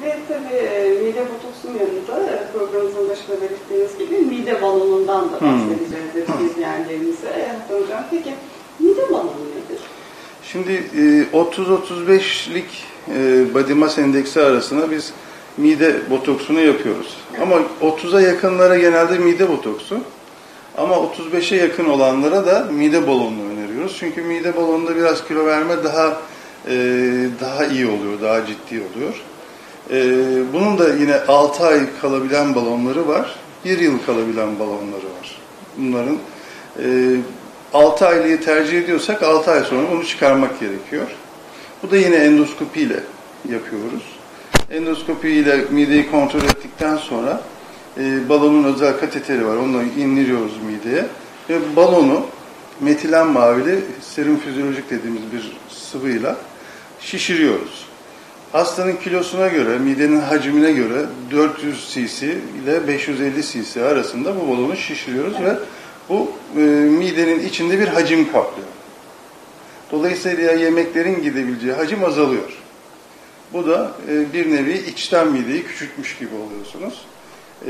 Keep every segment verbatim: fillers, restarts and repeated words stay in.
Ve tabii mide botoksunun yanında programımızın başında belirttiğiniz gibi mide balonundan da bahsedeceğiz hmm. izleyenlerimize. Hocam peki mide balonu nedir? Şimdi otuz otuz beşlik body mass endeksi arasında biz mide botoksunu yapıyoruz. Evet. Ama otuza yakınlara genelde mide botoksu. Ama otuz beşe yakın olanlara da mide balonunu öneriyoruz. Çünkü mide balonunda biraz kilo verme daha daha iyi oluyor, daha ciddi oluyor. Bunun da yine altı ay kalabilen balonları var, bir yıl kalabilen balonları var. Bunların altı aylığı tercih ediyorsak altı ay sonra onu çıkarmak gerekiyor. Bu da yine endoskopiyle yapıyoruz. Endoskopiyle mideyi kontrol ettikten sonra e, balonun özel kateteri var. Onu indiriyoruz mideye. Ve balonu metilen mavili serum fizyolojik dediğimiz bir sıvıyla şişiriyoruz. Hastanın kilosuna göre, midenin hacmine göre dört yüz cc ile beş yüz elli cc arasında bu balonu şişiriyoruz ve bu e, midenin içinde bir hacim kaplıyor. Dolayısıyla yemeklerin gidebileceği hacim azalıyor. Bu da e, bir nevi içten mideyi küçültmüş gibi oluyorsunuz. E,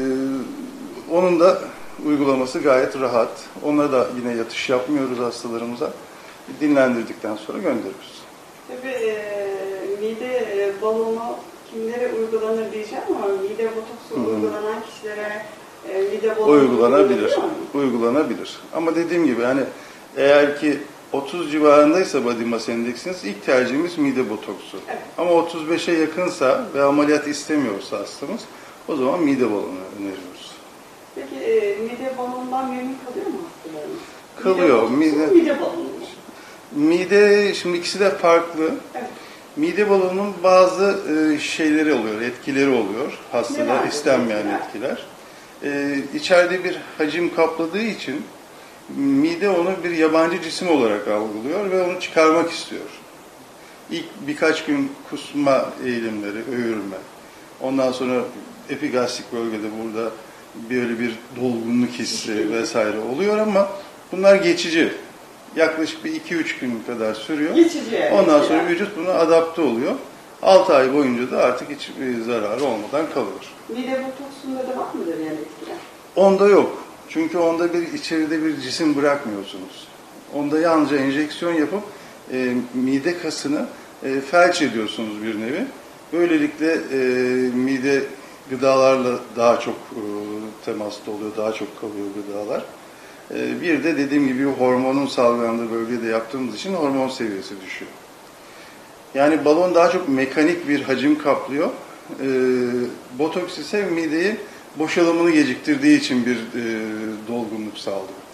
onun da uygulaması gayet rahat. Ona da yine yatış yapmıyoruz hastalarımıza. Dinlendirdikten sonra gönderiyoruz. Tabii e, mide balonu kimlere uygulanır diyeceğim ama mide botoksu hmm. uygulanan kişilere e, mide balonu uygulanabilir. Uygulanabilir. Ama dediğim gibi hani eğer ki otuz civarındaysa body mass endeksiniz ilk tercihimiz mide botoksu. Evet. Ama otuz beşe yakınsa ve ameliyat istemiyorsa hastamız o zaman mide balonu öneriyoruz. Peki e, mide balonundan memnun kalıyor mu hastalarımız? Kalıyor. Mide, mide, mide balonu. Mide, şimdi ikisi de farklı. Evet. Mide balonunun bazı e, şeyleri oluyor, etkileri oluyor. Hastada istenmeyen etkiler. E, içeride bir hacim kapladığı için mide onu bir yabancı cisim olarak algılıyor ve onu çıkarmak istiyor. İlk birkaç gün kusma eğilimleri, öğürme. Ondan sonra epigastrik bölgede burada böyle bir dolgunluk hissi vesaire oluyor ama bunlar geçici. Yaklaşık bir iki üç gün kadar sürüyor. Geçici yani. Ondan sonra vücut buna adapte oluyor. altı ay boyunca da artık hiç zararı olmadan kalıyor. Mide botoksunda da var mıdır yani etkiler? Onda yok. Çünkü onda bir içeride bir cisim bırakmıyorsunuz. Onda yalnızca enjeksiyon yapıp e, mide kasını e, felç ediyorsunuz bir nevi. Böylelikle e, mide gıdalarla daha çok e, temasta oluyor, daha çok kalıyor gıdalar. E, bir de dediğim gibi hormonun salgılandığı bölgede yaptığımız için hormon seviyesi düşüyor. Yani balon daha çok mekanik bir hacim kaplıyor. E, botoks ise mideyi boşalımını geciktirdiği için bir e, dolgunluk sağlıyor.